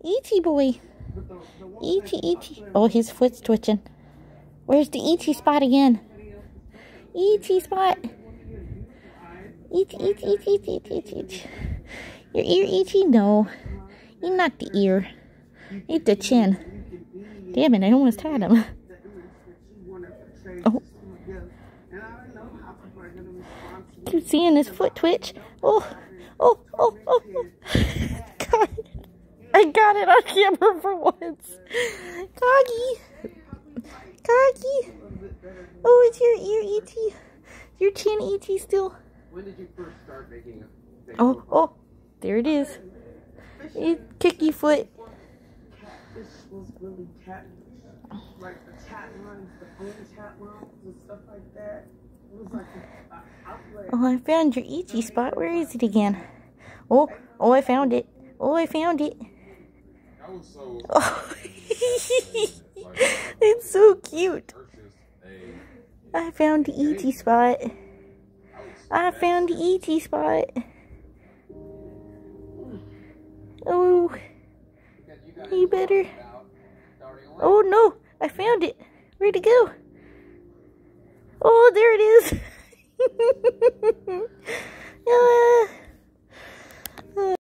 E.T. boy. E.T. E.T. Oh, his foot's twitching. Where's the E.T. spot again? E.T. spot. E.T. E.T. E.T. E.T. E.T. E.T. Your ear, E.T.? No. You're not the ear. It's the chin. Damn it, I almost had him. Oh. Keep seeing his foot twitch. Oh. Oh. Oh. Oh. Oh. God. I got it on camera for once. Kagu. Kagu. Oh, it's your ear, E.T. Your chin, E.T. still. When did you first start making a Oh, oh. There it is. Kicky foot. Catfish was really catfish. Like the chat lines, the phone chat lines and stuff like that. It was like an outlet. Oh, I found your E.T. spot. Where is it again? Oh, oh, I found it. Oh, I found it. That was so... Oh. It's so cute. I found the E.T. spot. I found the E.T. spot. Oh, you better. Oh no, I found it. Where'd it go? Oh, there it is.